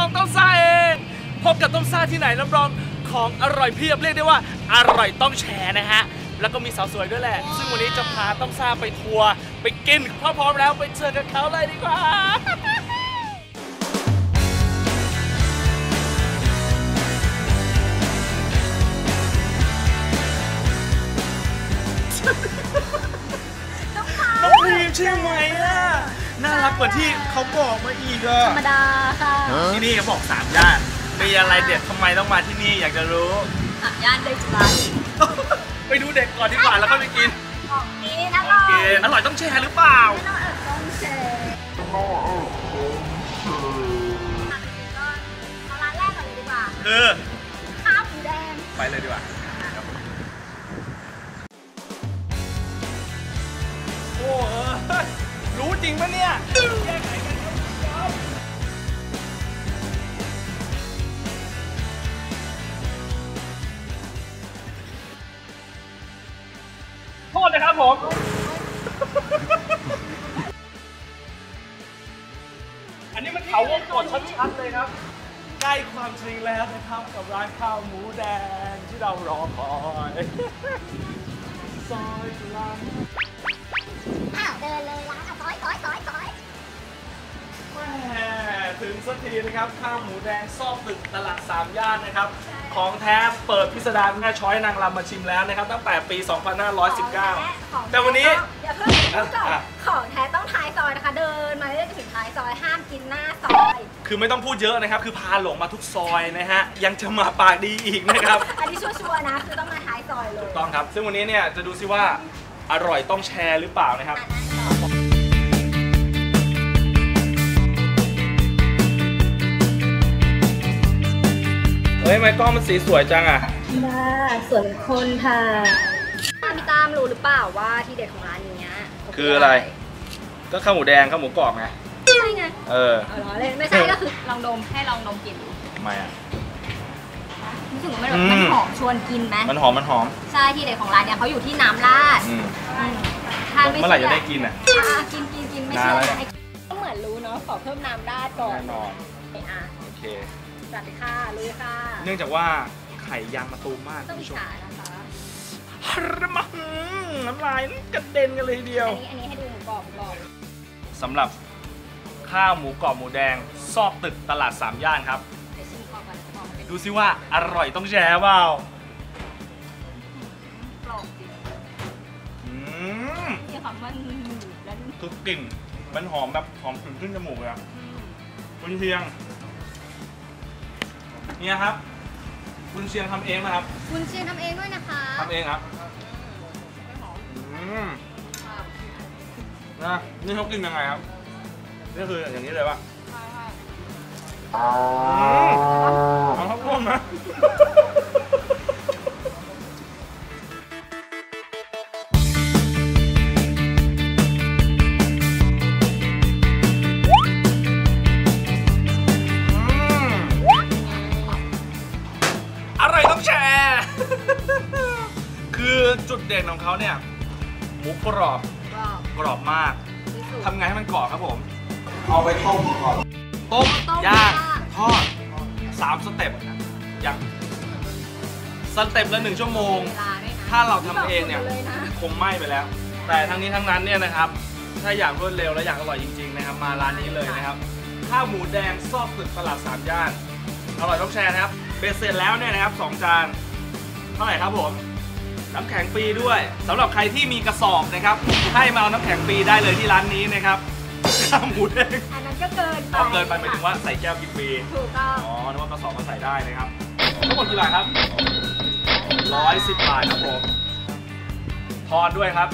ของต้มซ่าเองพบกับต้มซ่าที่ไหนรับรองของอร่อยเพียบเรียกได้ว่าอร่อยต้องแชร์นะฮะแล้วก็มีสาวสวยด้วยแหละซึ่งวันนี้จะพาต้มซ่าไปทัวร์ไปกินพร้อมแล้วไปเจอกับเขาเลยดีกว่าน้องพีมใช่ไหมล่ะน่ารักกว่าที่เขาบอกมาอีกอะธรรมดาค่ะที่นี่เขาบอก3 ย่านมีอะไรเด็ดทำไมต้องมาที่นี่อยากจะรู้ 3 ย่านได้จุฬาไปดูเด็กก่อนดีกว่าแล้วก็ไปกินของกินอร่อยต้องแชร์หรือเปล่าต้องแชร์เอาร้านแรกก่อนเลยดีกว่าข้าวหมูแดงไปเลยดีกว่าโอ้รู้จริงปะเนี่ยแก้ไขกันครับโทษนะครับผมอันนี้มันเขาวงกดชัดๆเลยครับใกล้ความจริงแล้วนะครับกับร้านข้าวหมูแดงที่เรารอคอยซอยจุฬาเดินเลยร้านซอยแม่ถึงสักทีนะครับข้าวหมูแดงซอกตึกตลาด3 ย่านนะครับของแท้เปิดพิสดารแม่ช้อยนางรำมาชิมแล้วนะครับตั้งแต่ปี 2519 แต่วันนี้อย่าเพิ่งของแท้ต้องท้ายซอยนะคะเดินมาเรื่อยๆถึงท้ายซอยห้ามกินหน้าซอยคือไม่ต้องพูดเยอะนะครับคือพาหลงมาทุกซอยนะฮะยังจะมาปากดีอีกนะครับอันนี้ชัวร์ๆนะคือต้องมาท้ายซอยเลยถูกต้องครับซึ่งวันนี้เนี่ยจะดูซิว่าอร่อยต้องแชร์หรือเปล่านะครับเฮ้ยไมค์กล้องมันสีสวยจังอ่ะน่าสวยคนค่ะพี่ตามรู้หรือเปล่าว่าที่เด็ดของร้านนี้คืออะไรก็ข้าวหมูแดงข้าวหมูกรอบไงใช่ไงล้อเล่นไม่ใช่ก็คือลองดมให้ลองดมกินทำไมอ่ะรู้สึกมันหอมชวนกินไหมมันหอมใช่ที่เด็ดของร้านเนี่ยเขาอยู่ที่น้ำราดเมื่อไหร่จะได้กินอ่ะกินไม่เชื่อก็เหมือนรู้เนาะขอเพิ่มน้ำราดก่อนแน่นอนโอเคจัดค่ะลุยค่ะเนื่องจากว่าไข่ยางมะตูมมากต้องอิจฉานะคะน้ำลายกระเด็นกันเลยทีเดียวอันนี้ให้ดูหมูกรอบสำหรับข้าวหมูกรอบหมูแดงซอกตึกตลาด3 ย่านครับดูซิว่าอร่อยต้องแชร์เปล่ากรอบจริงที่ความมันแล้วคือกลิ่นมันหอมแบบหอมขึ้นจมูกเลยอ่ะคุณเชียงเนี่ยครับคุณเชียงทำเองนะครับคุณเชียงทำเองด้วยนะคะทำเองครับนะนี่เขากินยังไงครับนี่คืออย่างนี้เลยป่ะเอาข้าวต้มนะคือจุดเด่นของเขาเนี่ยหมูกรอบมากทำไงให้มันกรอบครับผมเอาไปต้มก่อนต้มย่างทอด3 สเต็ปอย่างสเต็ปละ1 ชั่วโมงถ้าเราทำเองเนี่ยคงไหม้ไปแล้วแต่ทั้งนี้ทั้งนั้นเนี่ยนะครับถ้าอยากรวดเร็วและอยากอร่อยจริงๆนะครับมาร้านนี้เลยนะครับข้าวหมูแดงซอกตึกตลาด3 ย่านอร่อยต้องแชร์นะครับเบสเสร็จแล้วเนี่ยนะครับ2 จานเท่าไหร่ครับผมน้ำแข็งฟรีด้วยสำหรับใครที่มีกระสอบนะครับให้มาเอาน้ำแข็งฟรีได้เลยที่ร้านนี้นะครับข้าวหมูแดงอันนั้นก็เกินไปหมายถึงว่าใส่แก้วกินฟรีถูกต้องนึกว่ากระสอบมาใส่ได้นะครับทั้งหมดกี่บาทครับ110 บาทครับผมทอนด้วยครับ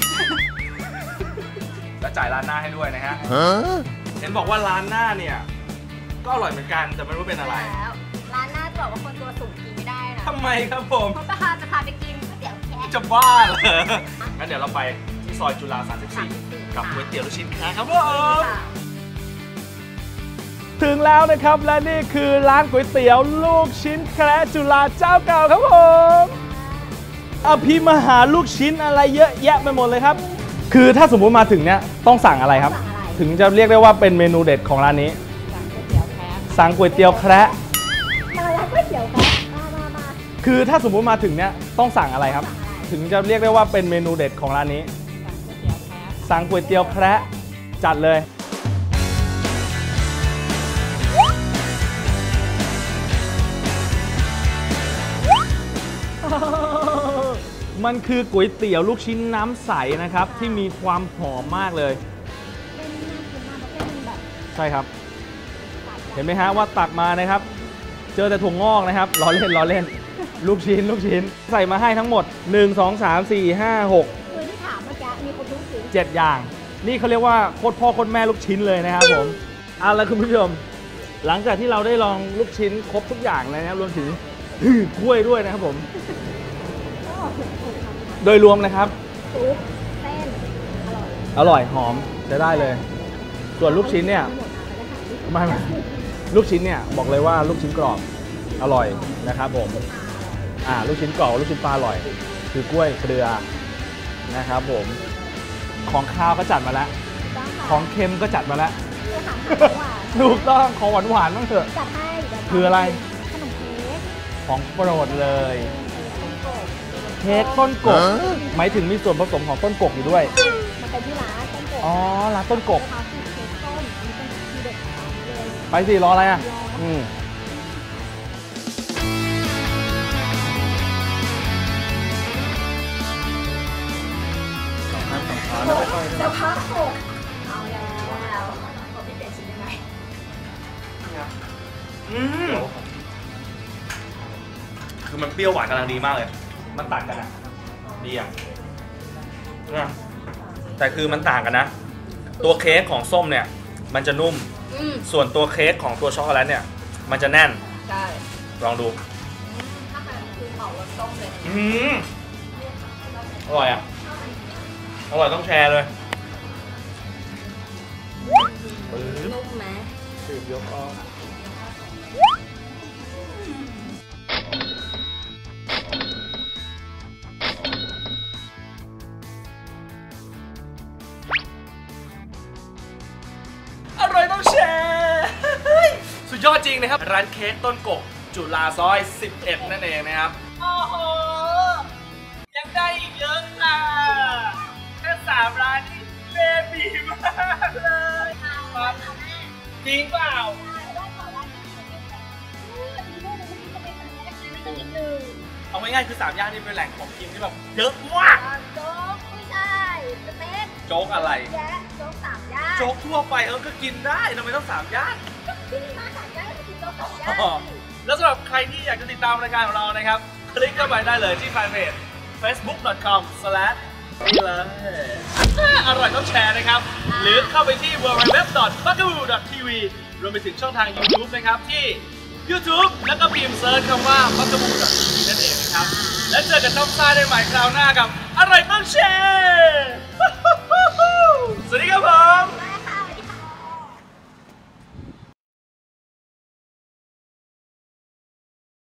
และจ่ายร้านหน้าให้ด้วยนะฮะเห็นบอกว่าร้านหน้าเนี่ยก็อร่อยเหมือนกันแต่ไม่รู้เป็นอะไรร้านหน้าจะบอกว่าคนตัวสูงกินไม่ได้นะทำไมครับผมเพราะจะพาไปกินก๋วยเตี๋ยวแคะจะบ้าเหรองั้นเดี๋ยวเราไปที่ซอยจุฬา34กับก๋วยเตี๋ยวลูกชิ้นแคะครับผมถึงแล้วนะครับและนี่คือร้านก๋วยเตี๋ยวลูกชิ้นแคะจุฬาเจ้าเก่าครับผมอภิมหาลูกชิ้นอะไรเยอะแยะไปหมดเลยครับคือถ้าสมมุติมาถึงเนี่ยต้องสั่งอะไรครับถึงจะเรียกได้ว่าเป็นเมนูเด็ดของร้านนี้ก๋วยเตี๋ยวแคะสั่งก๋วยเตี๋ยวแคระมาแล้วก๋วยเตี๋ยวแคระมาคือถ้าสมมุติมาถึงเนี่ยต้องสั่งอะไรครับถึงจะเรียกได้ว่าเป็นเมนูเด็ดของร้านนี้สั่งก๋วยเตี๋ยวแคระจัดเลยมันคือก๋วยเตี๋ยวลูกชิ้นน้ำใสนะครับที่มีความหอมมากเลยใช่ครับเห็นไหมฮะว่าตักมานะครับเจอแต่ถั่วงอกนะครับล้อเล่นลูกชิ้นใส่มาให้ทั้งหมด1 2 3 4 5 6 คือที่ถามเมื่อกี้มีคนรู้สึก 7อย่างนี่เขาเรียกว่าโคตรพ่อโคตรแม่ลูกชิ้นเลยนะครับผมเอาละคุณผู้ชมหลังจากที่เราได้ลองลูกชิ้นครบทุกอย่างเลยนะครับรวมถึงกล้วยด้วยนะครับผมโดยรวมนะครับซุปเส้นอร่อยหอมจะได้เลยส่วนลูกชิ้นเนี่ยไม่ลูกชิ้นเนี่ยบอกเลยว่าลูกชิ้นกรอบอร่อยนะครับผมลูกชิ้นกรอบลูกชิ้นปลาอร่อยคือกล้วยเกลือนะครับผมของข้าวก็จัดมาแล้วของเค็มก็จัดมาแล้วถูกต้องของหวานบ้างเถอะจัดให้คืออะไรขนมเค้กของโปรดเลยเค้กต้นกกหมายถึงมีส่วนผสมของต้นกกอยู่ด้วยมันเป็นที่ร้านต้นกกร้านต้นกกไปสิรออะไรอ่ะเดี๋ยวพักหกเอาแล้วขอพี่เปลี่ยนชิ้นยังไงคือมันเปรี้ยวหวานกำลังดีมากเลยมันต่างกันนะดีอ่ะแต่คือมันต่างกันนะตัวเค้กของส้มเนี่ยมันจะนุ่มส่วนตัวเค้กของตัวช็อกโกแลตเนี่ยมันจะแน่นใช่ลองดูถ้ามันคือเผารสส้มเลยอร่อยอ่ะอร่อยต้องแชร์เลยนุ่มไหมสืบยกอ้ออร่อยต้องแชร์สุดยอดจริงนะครับร้านเค้กต้นกกจุฬาซอย11นั่นเองนะครับโอ้โหยังได้อีกเยอะค่ะแค่3ร้านนี่เบบีมากเลยจริงเปล่าเอาง่ายๆคือ3ย่านนี่เป็นแหล่งของกินที่แบบเยอะมากโจ๊กไม่ใช่สเต็กโจ๊กอะไรโจ๊ก3ย่านโจ๊กทั่วไปก็กินได้ทำไมต้อง3ย่านที่นี่มา3ย่านก็กินโจ๊ก2ย่านแล้วสำหรับใครที่อยากจะติดตามรายการของเรานะครับคลิกเข้าไปได้เลยที่แฟนเพจ facebook.com/อร่อยต้องแชร์นะครับหรือเข้าไปที่ www.bugaboo.tv รวมไปถึงช่องทาง YouTube นะครับที่ YouTube แล้วก็พิมพ์เซิร์ชคำว่า bugaboo.tv นั่นเองนะครับแล้วเจอกันต้องซ่าได้ใหม่คราวหน้ากับอร่อยต้องแชร์